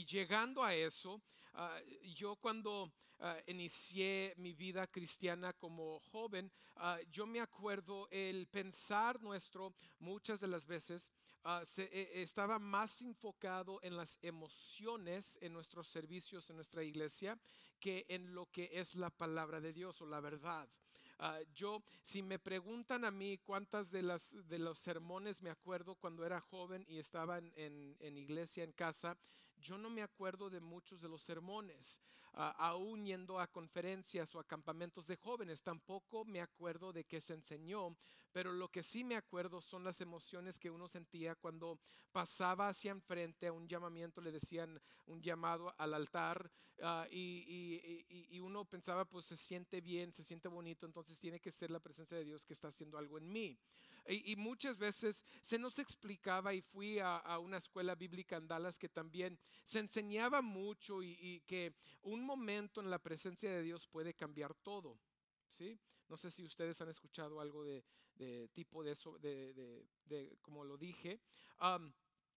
llegando a eso, yo cuando inicié mi vida cristiana como joven, yo me acuerdo el pensar nuestro muchas de las veces estaba más enfocado en las emociones en nuestros servicios en nuestra iglesia que en lo que es la palabra de Dios o la verdad. Si me preguntan a mí cuántas de los sermones me acuerdo cuando era joven y estaba en iglesia, en casa, yo no me acuerdo de muchos de los sermones, aún yendo a conferencias o a campamentos de jóvenes, tampoco me acuerdo de qué se enseñó, pero lo que sí me acuerdo son las emociones que uno sentía cuando pasaba hacia enfrente a un llamamiento, le decían un llamado al altar, y uno pensaba, pues se siente bien, se siente bonito, entonces tiene que ser la presencia de Dios que está haciendo algo en mí. Y muchas veces se nos explicaba, y fui a una escuela bíblica en Dallas que también se enseñaba mucho y que un momento en la presencia de Dios puede cambiar todo. ¿Sí? No sé si ustedes han escuchado algo de tipo de eso, de como lo dije. Um,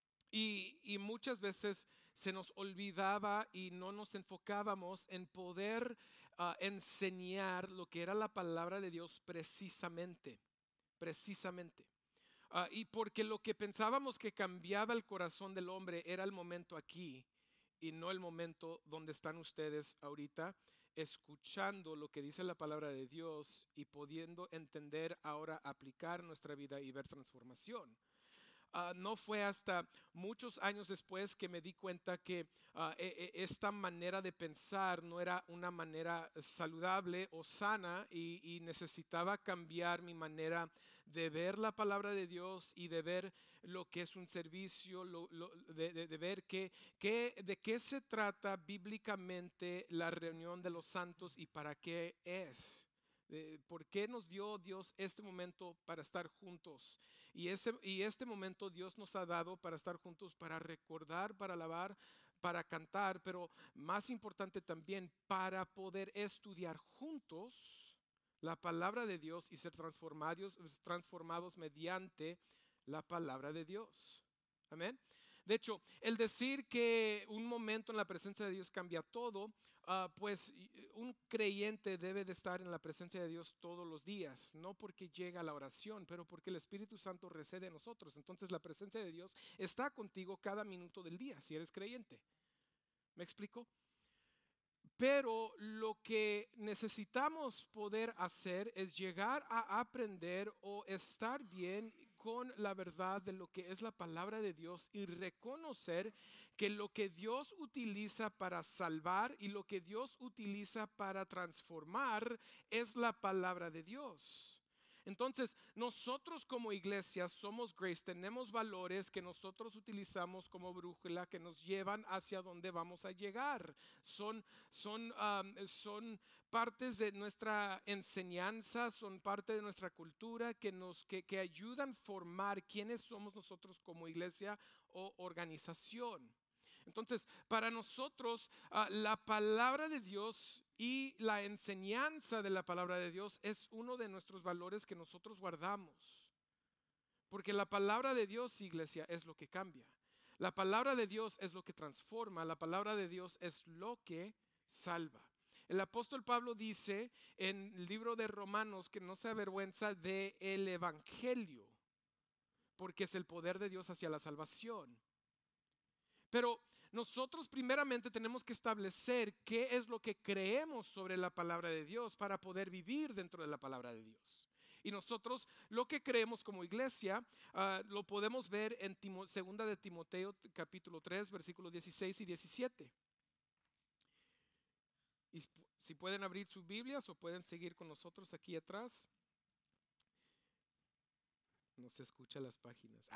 y muchas veces se nos olvidaba y no nos enfocábamos en poder enseñar lo que era la palabra de Dios precisamente, precisamente. Y porque lo que pensábamos que cambiaba el corazón del hombre era el momento aquí y no el momento donde están ustedes ahorita, escuchando lo que dice la palabra de Dios y pudiendo entender ahora, aplicar nuestra vida y ver transformación. No fue hasta muchos años después que me di cuenta que esta manera de pensar no era una manera saludable o sana y necesitaba cambiar mi manera de ver la palabra de Dios y de ver lo que es un servicio, de ver de qué se trata bíblicamente la reunión de los santos y para qué es. ¿Por qué nos dio Dios este momento para estar juntos? Y este momento Dios nos ha dado para estar juntos, para recordar, para alabar, para cantar, pero más importante también para poder estudiar juntos la palabra de Dios y ser transformados mediante la palabra de Dios. Amén. De hecho, el decir que un momento en la presencia de Dios cambia todo, pues un creyente debe de estar en la presencia de Dios todos los días, no porque llega la oración, pero porque el Espíritu Santo reside en nosotros. Entonces la presencia de Dios está contigo cada minuto del día, si eres creyente. ¿Me explico? Pero lo que necesitamos poder hacer es llegar a aprender o estar bien con la verdad de lo que es la palabra de Dios y reconocer que lo que Dios utiliza para salvar y lo que Dios utiliza para transformar es la palabra de Dios. Entonces, nosotros como iglesia somos Grace, tenemos valores que nosotros utilizamos como brújula que nos llevan hacia donde vamos a llegar. Son partes de nuestra enseñanza, son parte de nuestra cultura que ayudan a formar quiénes somos nosotros como iglesia o organización. Entonces, para nosotros, la palabra de Dios y la enseñanza de la palabra de Dios es uno de nuestros valores que nosotros guardamos. Porque la palabra de Dios, iglesia, es lo que cambia. La palabra de Dios es lo que transforma. La palabra de Dios es lo que salva. El apóstol Pablo dice en el libro de Romanos que no se avergüenza del evangelio, porque es el poder de Dios hacia la salvación. Pero nosotros primeramente tenemos que establecer qué es lo que creemos sobre la palabra de Dios para poder vivir dentro de la palabra de Dios. Y nosotros lo que creemos como iglesia lo podemos ver en segunda de Timoteo capítulo 3 versículos 16 y 17. Y si pueden abrir sus Biblias o pueden seguir con nosotros aquí atrás. No se escucha las páginas.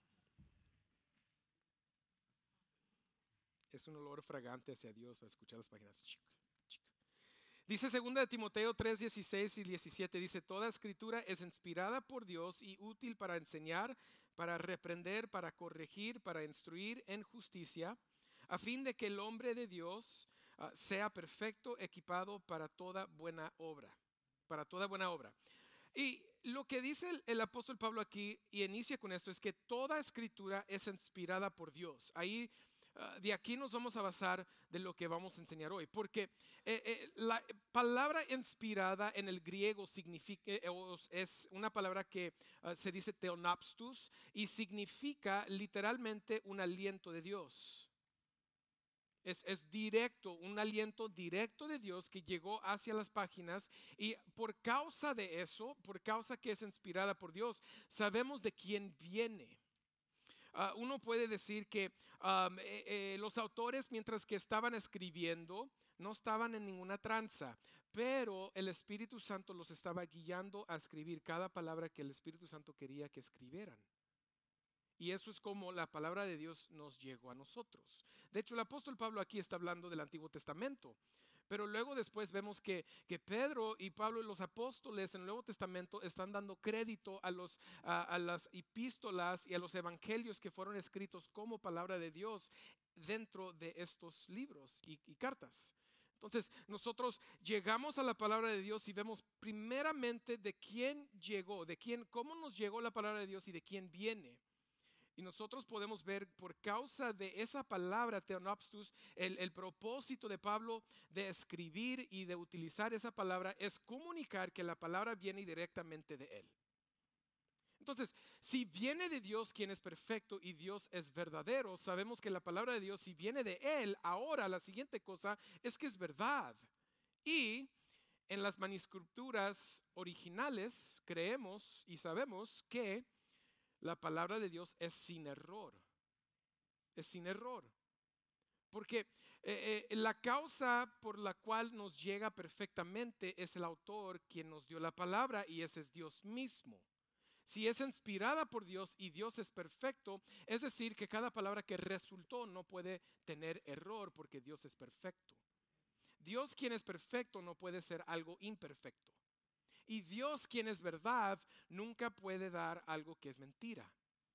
Es un olor fragante hacia Dios para escuchar las páginas. Dice 2 de Timoteo 3, 16 y 17, dice, toda escritura es inspirada por Dios y útil para enseñar, para reprender, para corregir, para instruir en justicia, a fin de que el hombre de Dios sea perfecto, equipado para toda buena obra. Para toda buena obra. Y lo que dice el apóstol Pablo aquí y inicia con esto es que toda escritura es inspirada por Dios. Ahí De aquí nos vamos a basar de lo que vamos a enseñar hoy, porque la palabra inspirada en el griego significa, es una palabra que se dice theonapstus y significa literalmente un aliento de Dios. Es directo, un aliento directo de Dios que llegó hacia las páginas, y por causa de eso, por causa que es inspirada por Dios, sabemos de quién viene. Uno puede decir que los autores, mientras que estaban escribiendo, no estaban en ninguna tranza, pero el Espíritu Santo los estaba guiando a escribir cada palabra que el Espíritu Santo quería que escribieran. Y eso es como la palabra de Dios nos llegó a nosotros. De hecho, el apóstol Pablo aquí está hablando del Antiguo Testamento. Pero luego después vemos que Pedro y Pablo y los apóstoles en el Nuevo Testamento están dando crédito a las epístolas y a los evangelios que fueron escritos como palabra de Dios dentro de estos libros y cartas. Entonces nosotros llegamos a la palabra de Dios y vemos primeramente de quién llegó, cómo nos llegó la palabra de Dios y de quién viene. Y nosotros podemos ver por causa de esa palabra theonapstus, el propósito de Pablo de escribir y de utilizar esa palabra es comunicar que la palabra viene directamente de él. Entonces, si viene de Dios, quien es perfecto, y Dios es verdadero, sabemos que la palabra de Dios, si viene de él, ahora la siguiente cosa es que es verdad. Y en las manuscrituras originales creemos y sabemos que la palabra de Dios es sin error. Es sin error. Porque la causa por la cual nos llega perfectamente es el autor quien nos dio la palabra, y ese es Dios mismo. Si es inspirada por Dios y Dios es perfecto, es decir que cada palabra que resultó no puede tener error porque Dios es perfecto. Dios, quien es perfecto, no puede ser algo imperfecto. Y Dios, quien es verdad, nunca puede dar algo que es mentira.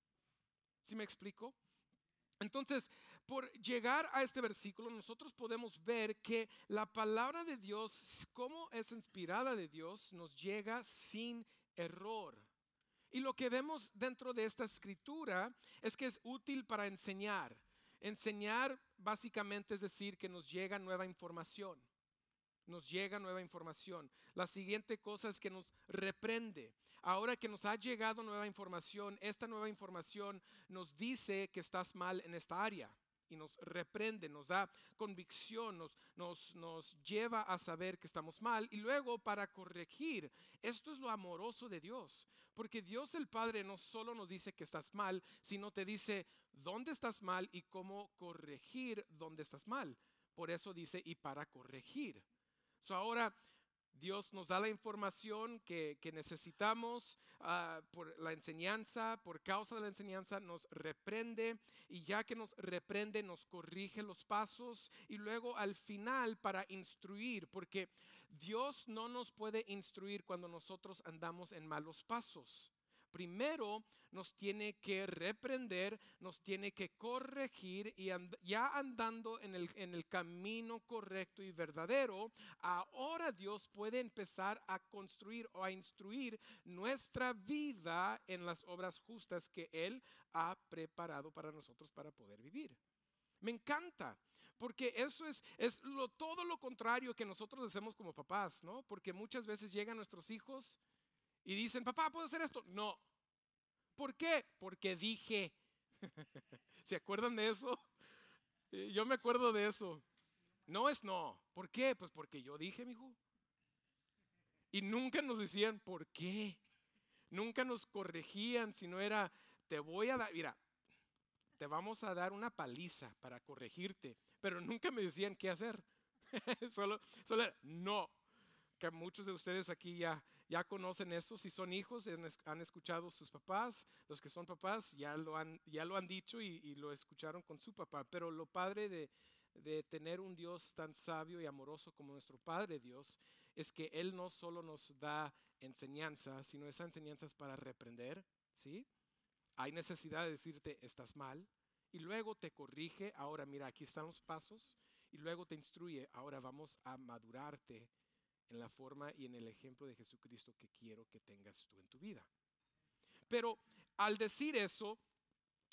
¿Sí me explico? Entonces, por llegar a este versículo, nosotros podemos ver que la palabra de Dios, como es inspirada de Dios, nos llega sin error. Y lo que vemos dentro de esta escritura es que es útil para enseñar. Enseñar básicamente es decir que nos llega nueva información. Nos llega nueva información. La siguiente cosa es que nos reprende. Ahora que nos ha llegado nueva información, esta nueva información nos dice que estás mal en esta área y nos reprende, nos da convicción, nos lleva a saber que estamos mal, y luego para corregir. Esto es lo amoroso de Dios, porque Dios el Padre no solo nos dice que estás mal, sino te dice dónde estás mal y cómo corregir dónde estás mal. Por eso dice y para corregir. Ahora Dios nos da la información que necesitamos por la enseñanza, por causa de la enseñanza nos reprende, y ya que nos reprende nos corrige los pasos, y luego al final para instruir, porque Dios no nos puede instruir cuando nosotros andamos en malos pasos. Primero nos tiene que reprender, nos tiene que corregir, y ya andando en el camino correcto y verdadero, ahora Dios puede empezar a construir o a instruir nuestra vida en las obras justas que Él ha preparado para nosotros para poder vivir. Me encanta, porque eso es todo lo contrario que nosotros hacemos como papás, ¿no? Porque muchas veces llegan nuestros hijos y dicen, papá, ¿puedo hacer esto? No. ¿Por qué? Porque dije. ¿Se acuerdan de eso? Yo me acuerdo de eso. No es no. ¿Por qué? Pues porque yo dije, mijo. Y nunca nos decían por qué. Nunca nos corregían, sino era, te voy a dar, mira, te vamos a dar una paliza para corregirte. Pero nunca me decían qué hacer. solo era, no. Que muchos de ustedes aquí ya conocen eso. Si son hijos, han escuchado sus papás. Los que son papás ya lo han dicho y lo escucharon con su papá. Pero lo padre de tener un Dios tan sabio y amoroso como nuestro Padre Dios es que Él no solo nos da enseñanza, sino esa enseñanza es para reprender, ¿sí? Hay necesidad de decirte estás mal, y luego te corrige. Ahora mira, aquí están los pasos, y luego te instruye. Ahora vamos a madurarte en la forma y en el ejemplo de Jesucristo que quiero que tengas tú en tu vida. Pero al decir eso,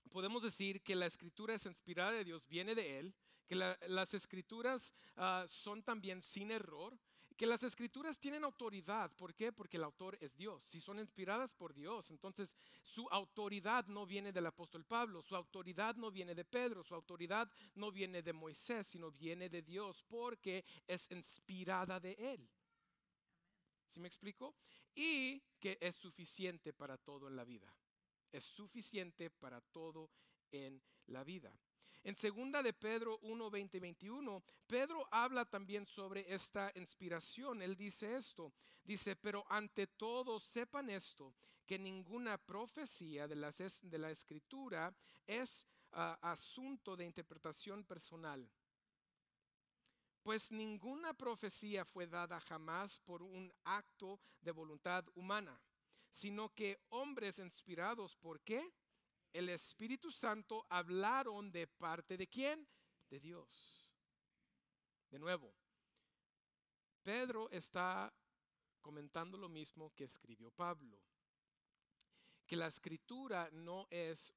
podemos decir que la escritura es inspirada de Dios, viene de Él, que las escrituras son también sin error, que las escrituras tienen autoridad. ¿Por qué? Porque el autor es Dios. Si son inspiradas por Dios, entonces su autoridad no viene del apóstol Pablo, su autoridad no viene de Pedro, su autoridad no viene de Moisés, sino viene de Dios, porque es inspirada de Él. ¿Sí me explico? Y que es suficiente para todo en la vida. Es suficiente para todo en la vida. En segunda de Pedro 1, 20 y 21, Pedro habla también sobre esta inspiración. Él dice esto, dice: pero ante todo sepan esto, que ninguna profecía de la escritura es asunto de interpretación personal. Pues ninguna profecía fue dada jamás por un acto de voluntad humana, sino que hombres inspirados por ¿qué? El Espíritu Santo hablaron de parte de ¿quién? De Dios. De nuevo, Pedro está comentando lo mismo que escribió Pablo, que la escritura no es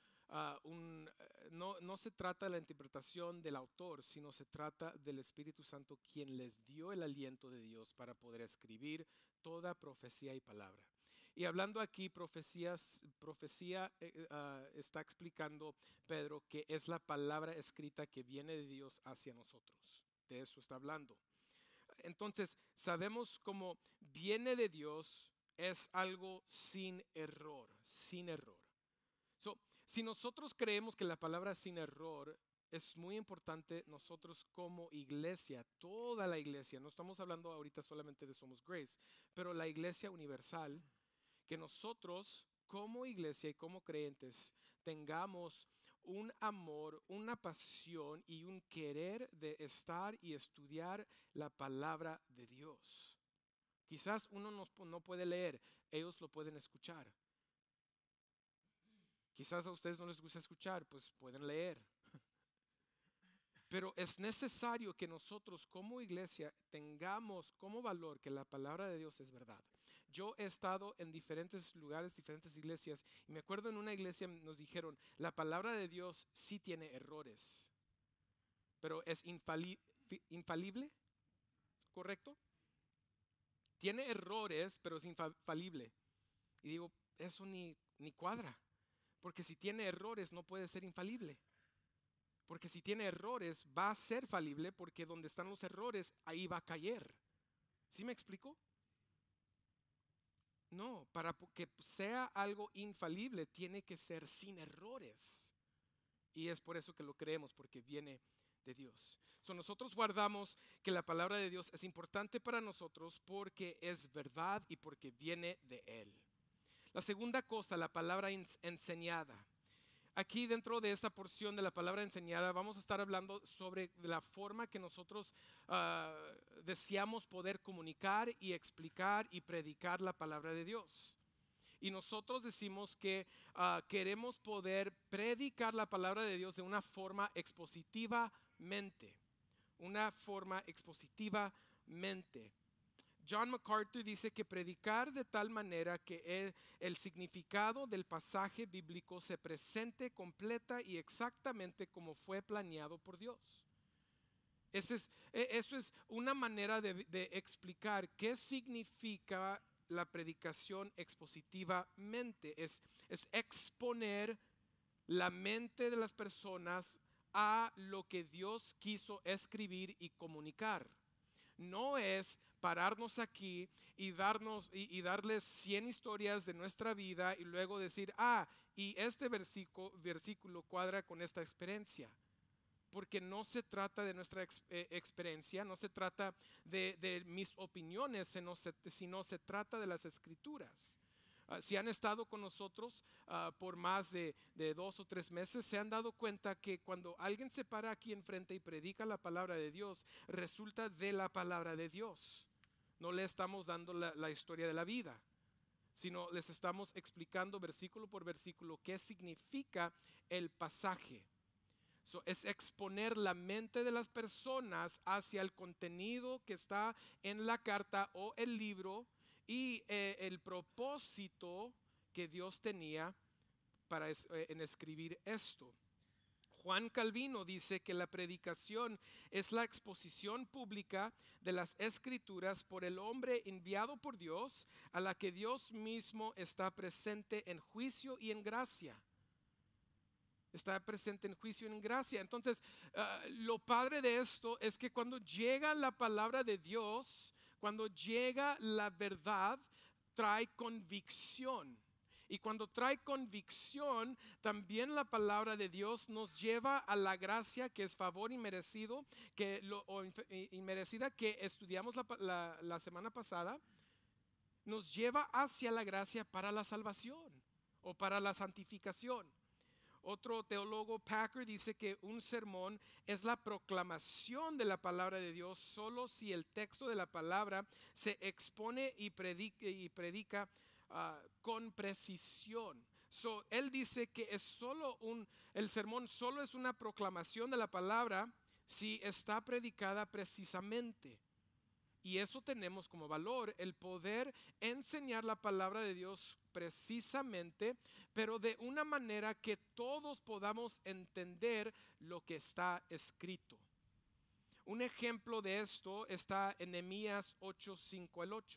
no se trata de la interpretación del autor, sino se trata del Espíritu Santo, quien les dio el aliento de Dios para poder escribir toda profecía y palabra. Y hablando aquí profecía está explicando Pedro que es la palabra escrita que viene de Dios hacia nosotros. De eso está hablando. Entonces sabemos cómo viene de Dios, es algo sin error, sin error. Si nosotros creemos que la palabra sin error, es muy importante nosotros como iglesia, toda la iglesia, no estamos hablando ahorita solamente de Somos Grace, pero la iglesia universal, que nosotros como iglesia y como creyentes tengamos un amor, una pasión y un querer de estar y estudiar la palabra de Dios. Quizás uno no puede leer, ellos lo pueden escuchar. Quizás a ustedes no les gusta escuchar, pues pueden leer. Pero es necesario que nosotros como iglesia tengamos como valor que la palabra de Dios es verdad. Yo he estado en diferentes lugares, diferentes iglesias, y me acuerdo en una iglesia nos dijeron, la palabra de Dios sí tiene errores, pero es infalible, ¿correcto? Tiene errores, pero es infalible. Y digo, eso ni cuadra. Porque si tiene errores no puede ser infalible. Porque si tiene errores va a ser falible, porque donde están los errores ahí va a caer. ¿Sí me explico? No, para que sea algo infalible tiene que ser sin errores. Y es por eso que lo creemos, porque viene de Dios. Nosotros guardamos que la palabra de Dios es importante para nosotros porque es verdad y porque viene de Él. La segunda cosa, la palabra enseñada. Aquí dentro de esta porción de la palabra enseñada vamos a estar hablando sobre la forma que nosotros deseamos poder comunicar y explicar y predicar la palabra de Dios. Y nosotros decimos que queremos poder predicar la palabra de Dios de una forma expositivamente. Una forma expositivamente. John MacArthur dice que predicar de tal manera que el significado del pasaje bíblico se presente completa y exactamente como fue planeado por Dios. Eso es una manera de explicar qué significa la predicación expositivamente. Es exponer la mente de las personas a lo que Dios quiso escribir y comunicar. No es pararnos aquí y darles 100 historias de nuestra vida y luego decir, y este versículo cuadra con esta experiencia. Porque no se trata de nuestra experiencia, no se trata de mis opiniones, sino se trata de las escrituras. Si han estado con nosotros por más de 2 o 3 meses, se han dado cuenta que cuando alguien se para aquí enfrente y predica la palabra de Dios, resulta de la palabra de Dios. No le estamos dando la historia de la vida, sino les estamos explicando versículo por versículo qué significa el pasaje. Es exponer la mente de las personas hacia el contenido que está en la carta o el libro y el propósito que Dios tenía en escribir esto. Juan Calvino dice que la predicación es la exposición pública de las escrituras por el hombre enviado por Dios, a la que Dios mismo está presente en juicio y en gracia. Está presente en juicio y en gracia. Entonces, lo padre de esto es que cuando llega la palabra de Dios, cuando llega la verdad, trae convicción. Y cuando trae convicción, también la palabra de Dios nos lleva a la gracia, que es favor inmerecido, inmerecida, que estudiamos la semana pasada. Nos lleva hacia la gracia para la salvación o para la santificación. Otro teólogo, Packer, dice que un sermón es la proclamación de la palabra de Dios solo si el texto de la palabra se expone y predica con precisión. Él dice que el sermón solo es una proclamación de la palabra si está predicada precisamente. Y eso tenemos como valor, el poder enseñar la palabra de Dios precisamente, pero de una manera que todos podamos entender lo que está escrito. Un ejemplo de esto está en Nehemías 8:5-8.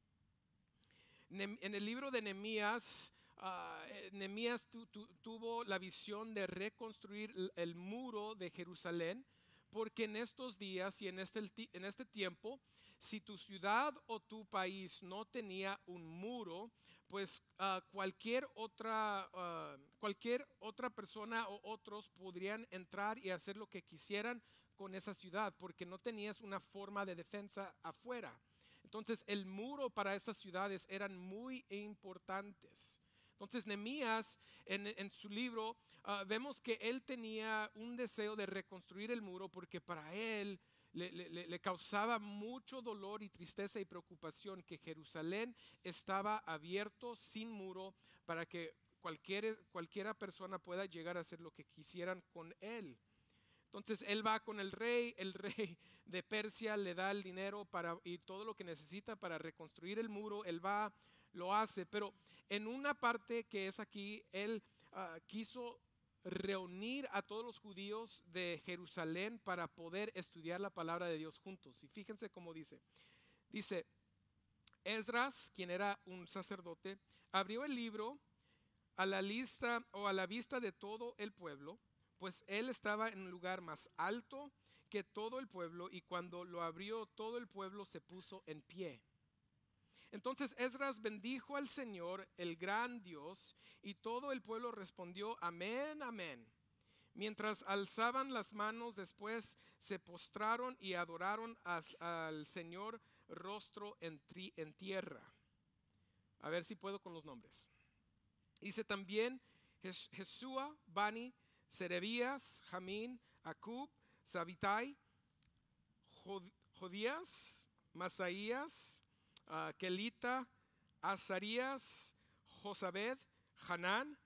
En el libro de Nehemías, Nehemías tuvo la visión de reconstruir el muro de Jerusalén, porque en estos días y en este tiempo, si tu ciudad o tu país no tenía un muro, pues cualquier otra persona o otros podrían entrar y hacer lo que quisieran con esa ciudad, porque no tenías una forma de defensa afuera. Entonces el muro para estas ciudades eran muy importantes. Entonces Nehemías en su libro vemos que él tenía un deseo de reconstruir el muro, porque para él le causaba mucho dolor y tristeza y preocupación que Jerusalén estaba abierto sin muro para que cualquiera persona pueda llegar a hacer lo que quisieran con él. Entonces él va con el rey de Persia le da el dinero y todo lo que necesita para reconstruir el muro. Él va, lo hace, pero en una parte que es aquí, él quiso reunir a todos los judíos de Jerusalén para poder estudiar la palabra de Dios juntos. Y fíjense cómo dice. Esdras, quien era un sacerdote, abrió el libro a la vista de todo el pueblo, pues él estaba en un lugar más alto que todo el pueblo, y cuando lo abrió todo el pueblo se puso en pie. Entonces Esdras bendijo al Señor, el gran Dios, y todo el pueblo respondió amén, amén. Mientras alzaban las manos, después se postraron y adoraron al Señor rostro en tierra. A ver si puedo con los nombres. Dice también Jesúa, Bani, Serebías, Jamín, Acub, Sabitai, Jodías, Masaías, Kelita, Azarías, Josabed, Hanán,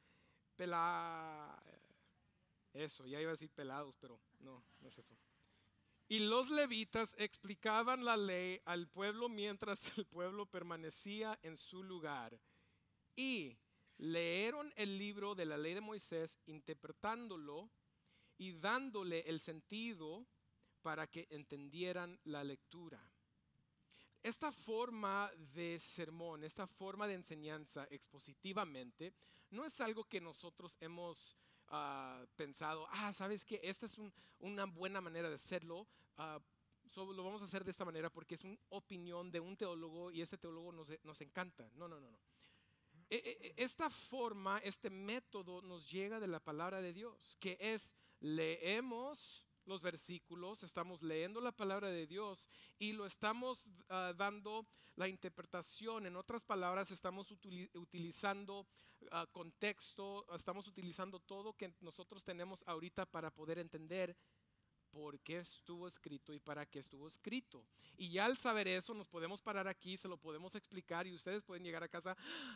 eso, ya iba a decir pelados, pero no es eso. Y los levitas explicaban la ley al pueblo mientras el pueblo permanecía en su lugar. Y leyeron el libro de la ley de Moisés, interpretándolo y dándole el sentido para que entendieran la lectura. Esta forma de sermón, esta forma de enseñanza expositivamente, no es algo que nosotros hemos pensado, ¿sabes qué? Esta es una buena manera de hacerlo. Lo vamos a hacer de esta manera porque es una opinión de un teólogo y ese teólogo nos encanta. No. Esta forma, este método nos llega de la palabra de Dios, que es leemos los versículos, estamos leyendo la palabra de Dios y lo estamos dando la interpretación. En otras palabras, estamos utilizando contexto, estamos utilizando todo que nosotros tenemos ahorita para poder entender por qué estuvo escrito y para qué estuvo escrito. Y ya al saber eso, nos podemos parar aquí, se lo podemos explicar y ustedes pueden llegar a casa.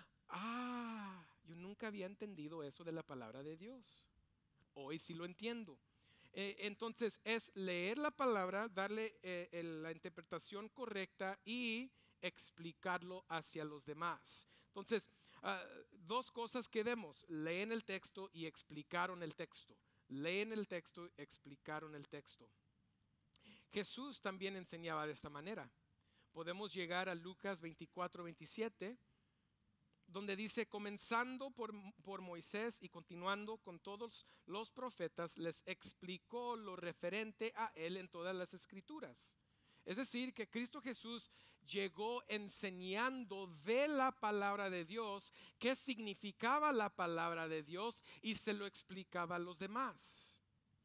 Yo nunca había entendido eso de la palabra de Dios. Hoy sí lo entiendo. Entonces es leer la palabra, darle la interpretación correcta y explicarlo hacia los demás. Entonces dos cosas que vemos: leen el texto y explicaron el texto. Leen el texto, explicaron el texto. Jesús también enseñaba de esta manera. Podemos llegar a Lucas 24:27, donde dice: comenzando por Moisés y continuando con todos los profetas, les explicó lo referente a él en todas las escrituras. Es decir, que Cristo Jesús llegó enseñando de la palabra de Dios, qué significaba la palabra de Dios, y se lo explicaba a los demás.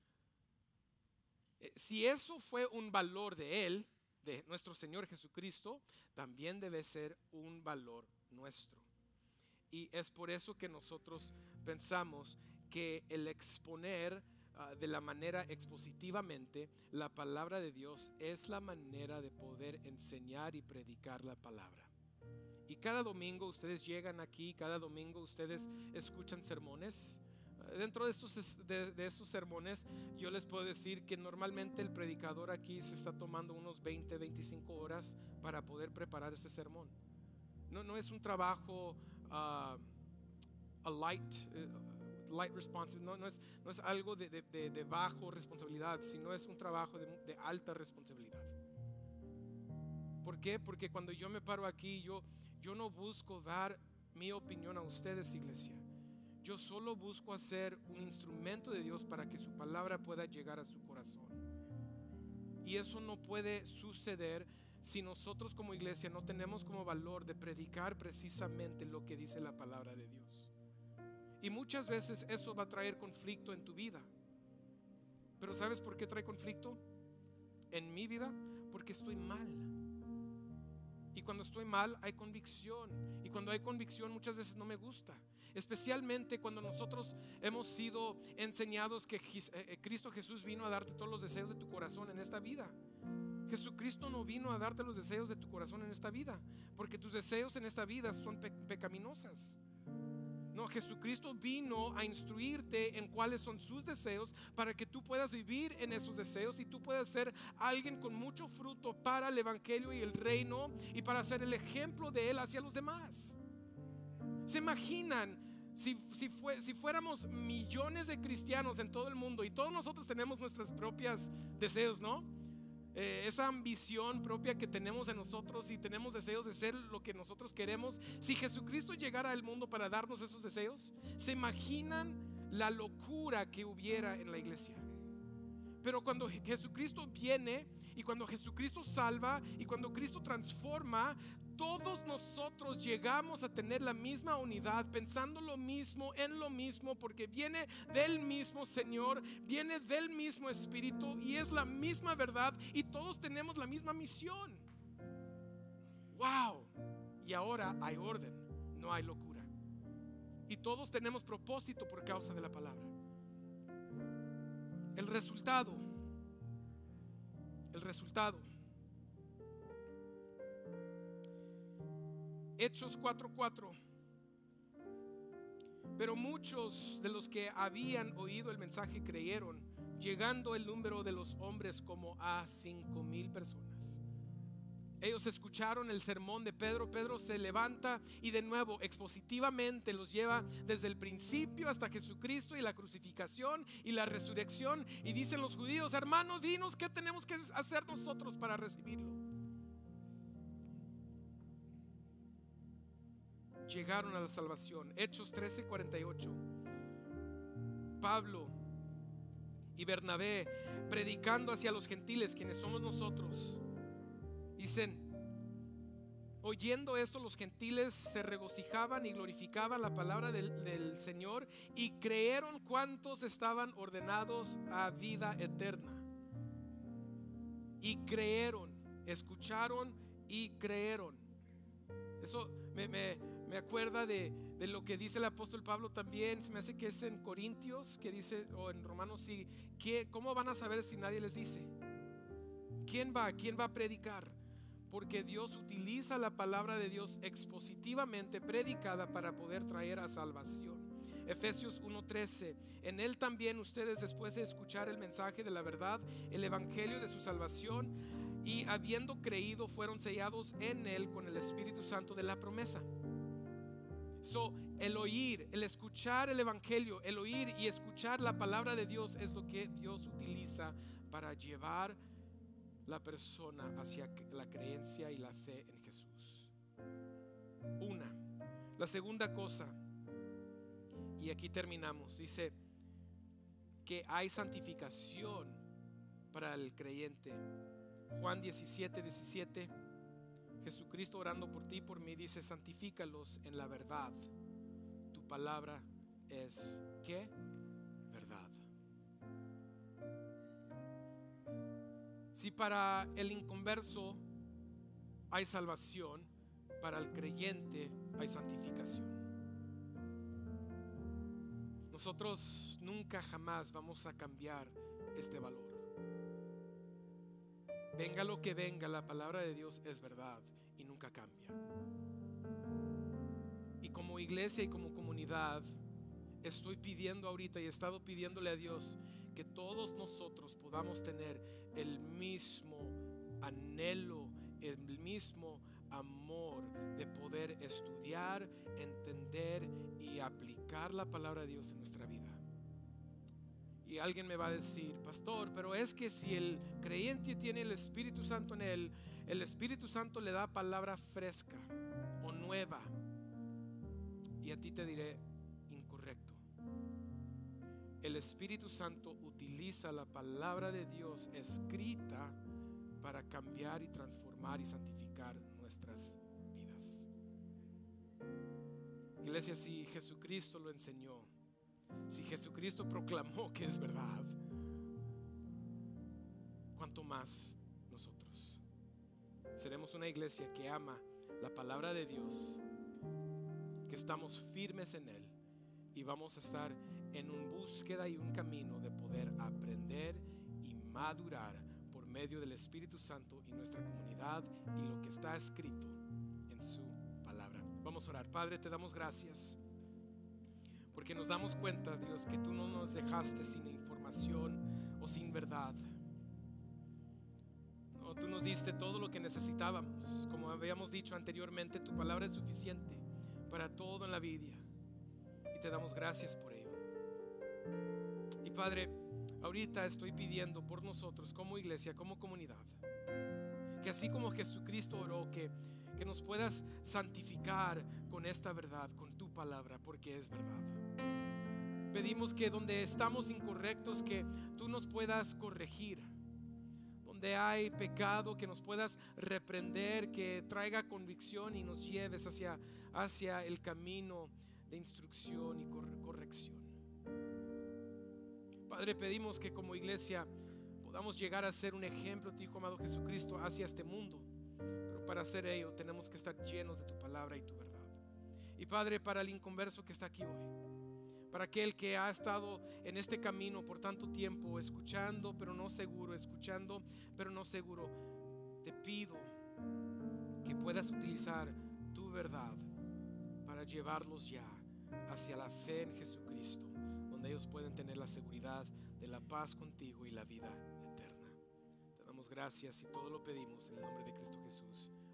Si eso fue un valor de él, de nuestro Señor Jesucristo, también debe ser un valor nuestro. Y es por eso que nosotros pensamos que el exponer de la manera expositivamente la palabra de Dios es la manera de poder enseñar y predicar la palabra. Y cada domingo ustedes llegan aquí, cada domingo ustedes escuchan sermones. Dentro de estos sermones, yo les puedo decir que normalmente el predicador aquí se está tomando unos 20-25 horas para poder preparar este sermón. No es un trabajo light responsive, no es algo de bajo responsabilidad, sino es un trabajo de alta responsabilidad. ¿Por qué? Porque cuando yo me paro aquí, yo no busco dar mi opinión a ustedes, iglesia. Yo solo busco hacer un instrumento de Dios para que su palabra pueda llegar a su corazón. Y eso no puede suceder si nosotros como iglesia no tenemos como valor de predicar precisamente lo que dice la palabra de Dios. Y muchas veces eso va a traer conflicto en tu vida. Pero ¿sabes por qué trae conflicto en mi vida? Porque estoy mal. Y cuando estoy mal hay convicción. Y cuando hay convicción muchas veces no me gusta. Especialmente cuando nosotros hemos sido enseñados que Cristo Jesús vino a darte todos los deseos de tu corazón en esta vida. Jesucristo no vino a darte los deseos de tu corazón en esta vida, porque tus deseos en esta vida son pecaminosas. No, Jesucristo vino a instruirte en cuáles son sus deseos para que tú puedas vivir en esos deseos y tú puedas ser alguien con mucho fruto para el evangelio y el reino, y para ser el ejemplo de él hacia los demás. ¿Se imaginan si fuéramos millones de cristianos en todo el mundo y todos nosotros tenemos nuestros propios deseos, ¿no? Esa ambición propia que tenemos en nosotros y tenemos deseos de ser lo que nosotros queremos. Si Jesucristo llegara al mundo para darnos esos deseos, ¿se imaginan la locura que hubiera en la iglesia? Pero cuando Jesucristo viene y cuando Jesucristo salva y cuando Cristo transforma, todos nosotros llegamos a tener la misma unidad, pensando lo mismo, en lo mismo, porque viene del mismo Señor, viene del mismo Espíritu y es la misma verdad, y todos tenemos la misma misión. ¡Wow! Y ahora hay orden, no hay locura. Y todos tenemos propósito por causa de la palabra. El resultado. Hechos 4:4. Pero muchos de los que habían oído el mensaje creyeron, llegando el número de los hombres como a 5,000 personas. Ellos escucharon el sermón de Pedro. Pedro se levanta y de nuevo expositivamente los lleva desde el principio hasta Jesucristo y la crucificación y la resurrección. Y dicen los judíos: hermano, dinos qué tenemos que hacer nosotros para recibirlo. Llegaron a la salvación. Hechos 13:48. Pablo y Bernabé predicando hacia los gentiles, quienes somos nosotros, dicen: oyendo esto, los gentiles se regocijaban y glorificaban la palabra del Señor, y creyeron cuantos estaban ordenados a vida eterna. Y creyeron, escucharon y creyeron. Eso me acuerda de lo que dice el apóstol Pablo también. Se me hace que es en Corintios, que dice, o en Romanos, sí, ¿cómo van a saber si nadie les dice? ¿Quién va a predicar? Porque Dios utiliza la palabra de Dios expositivamente predicada para poder traer a salvación. Efesios 1:13. En él también ustedes, después de escuchar el mensaje de la verdad, el evangelio de su salvación, y habiendo creído, fueron sellados en él con el Espíritu Santo de la promesa. El oír, el escuchar el evangelio, el oír y escuchar la palabra de Dios es lo que Dios utiliza para llevar la persona hacia la creencia y la fe en Jesús. La segunda cosa, y aquí terminamos, dice que hay santificación para el creyente. Juan 17:17, Jesucristo orando por ti y por mí dice: santifícalos en la verdad, tu palabra es ¿qué? Verdad. Si para el inconverso hay salvación, para el creyente hay santificación. Nosotros nunca jamás vamos a cambiar este valor. Venga lo que venga, la palabra de Dios es verdad y nunca cambia. Y como iglesia y como comunidad, estoy pidiendo ahorita y he estado pidiéndole a Dios que todos nosotros podamos tener el mismo anhelo, el mismo amor de poder estudiar, entender y aplicar la palabra de Dios en nuestra vida. Y alguien me va a decir: pastor, pero es que si el creyente tiene el Espíritu Santo en él, el Espíritu Santo le da palabra fresca o nueva. Y a ti te diré: incorrecto. El Espíritu Santo utiliza la palabra de Dios escrita para cambiar y transformar y santificar nuestras vidas. Iglesia, si Jesucristo lo enseñó, si Jesucristo proclamó que es verdad, ¿cuánto más nosotros? Seremos una iglesia que ama la palabra de Dios, que estamos firmes en Él y vamos a estar en una búsqueda y un camino de poder aprender y madurar por medio del Espíritu Santo y nuestra comunidad y lo que está escrito en su palabra. Vamos a orar. Padre, te damos gracias porque nos damos cuenta, Dios, que tú no nos dejaste sin información o sin verdad. No, tú nos diste todo lo que necesitábamos. Como habíamos dicho anteriormente, tu palabra es suficiente para todo en la vida y te damos gracias por ello. Y Padre, ahorita estoy pidiendo por nosotros como iglesia, como comunidad, que así como Jesucristo oró, que nos puedas santificar con esta verdad, con tu palabra, porque es verdad. Pedimos que donde estamos incorrectos, que tú nos puedas corregir. Donde hay pecado, que nos puedas reprender, que traiga convicción y nos lleves hacia el camino de instrucción y corrección. Padre, pedimos que como iglesia podamos llegar a ser un ejemplo de tu Hijo amado Jesucristo hacia este mundo. Pero para hacer ello tenemos que estar llenos de tu palabra y tu verdad. Y Padre, para el inconverso que está aquí hoy, para aquel que ha estado en este camino por tanto tiempo, escuchando pero no seguro, escuchando pero no seguro, te pido que puedas utilizar tu verdad para llevarlos ya hacia la fe en Jesucristo, donde ellos pueden tener la seguridad de la paz contigo y la vida eterna. Te damos gracias y todo lo pedimos en el nombre de Cristo Jesús.